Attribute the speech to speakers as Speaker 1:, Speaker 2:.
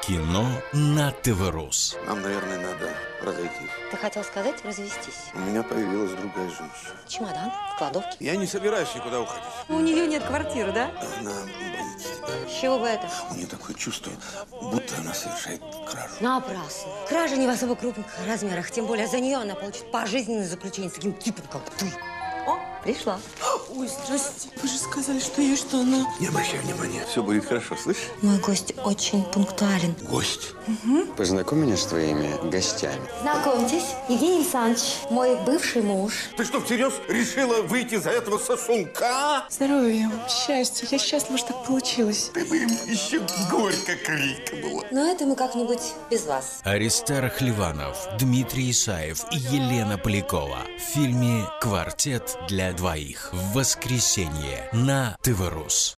Speaker 1: Кино на ТВ-Рус.
Speaker 2: Нам, наверное, надо разойтись.
Speaker 3: Ты хотел сказать развестись?
Speaker 2: У меня появилась другая женщина.
Speaker 3: Чемодан в кладовке.
Speaker 2: Я не собираюсь никуда уходить.
Speaker 3: У нее нет квартиры, да?
Speaker 2: Она боится тебя.
Speaker 3: С чего бы это?
Speaker 2: У нее такое чувство, будто она совершает кражу.
Speaker 3: Напрасно. Кража не в особо крупных размерах. Тем более за нее она получит пожизненное заключение с таким типом, как ты. О, пришла.
Speaker 4: Ой, здрасте. Вы же сказали, что ей что, она...
Speaker 2: Не обращай внимания. Все будет хорошо, слышишь?
Speaker 3: Мой гость очень пунктуален.
Speaker 2: Гость.
Speaker 5: Познакомь меня с твоими гостями.
Speaker 3: Знакомьтесь, Евгений Александрович, мой бывший муж.
Speaker 2: Ты что, всерьез решила выйти за этого сосунка?
Speaker 4: Здоровья, счастья. Я счастлива, что так получилось.
Speaker 2: Ты бы ему еще горько крика была.
Speaker 3: Но это мы как-нибудь без вас.
Speaker 1: Аристарх Хливанов, Дмитрий Исаев и Елена Полякова в фильме «Квартет для двоих» в воскресенье на ТВ-Рус.